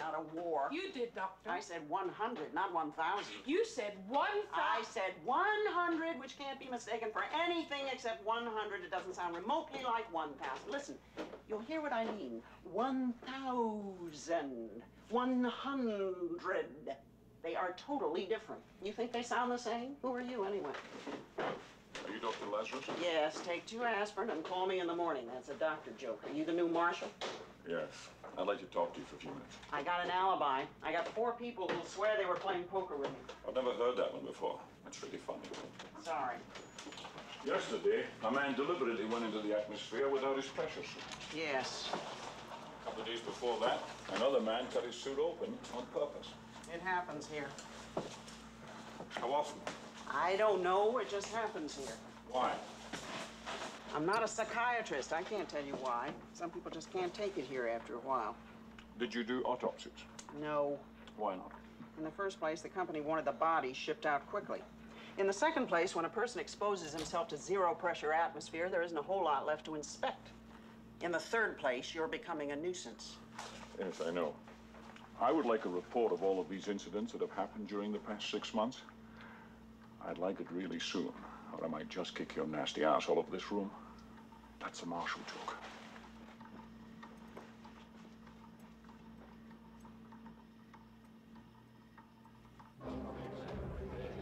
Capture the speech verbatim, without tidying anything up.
not a war. You did, Doctor. I said one hundred, not one thousand. You said one thousand. I said one hundred, which can't be mistaken for anything except one hundred. It doesn't sound remotely like one thousand. Listen, you'll hear what I mean. one thousand, one hundred. They are totally different. You think they sound the same? Who are you, anyway? Are you Doctor Lazarus? Yes, take two aspirin and call me in the morning. That's a doctor joke. Are you the new marshal? Yes. I'd like to talk to you for a few minutes. I got an alibi. I got four people who'll swear they were playing poker with me. I've never heard that one before. That's really funny. Sorry. Yesterday, a man deliberately went into the atmosphere without his pressure suit. Yes. A couple of days before that, another man cut his suit open on purpose. It happens here. How often? I don't know. It just happens here. Why? I'm not a psychiatrist. I can't tell you why. Some people just can't take it here after a while. Did you do autopsies? No. Why not? In the first place, the company wanted the body shipped out quickly. In the second place, when a person exposes himself to zero-pressure atmosphere, there isn't a whole lot left to inspect. In the third place, you're becoming a nuisance. Yes, I know. I would like a report of all of these incidents that have happened during the past six months. I'd like it really soon, or I might just kick your nasty ass all over this room. That's a marshal joke.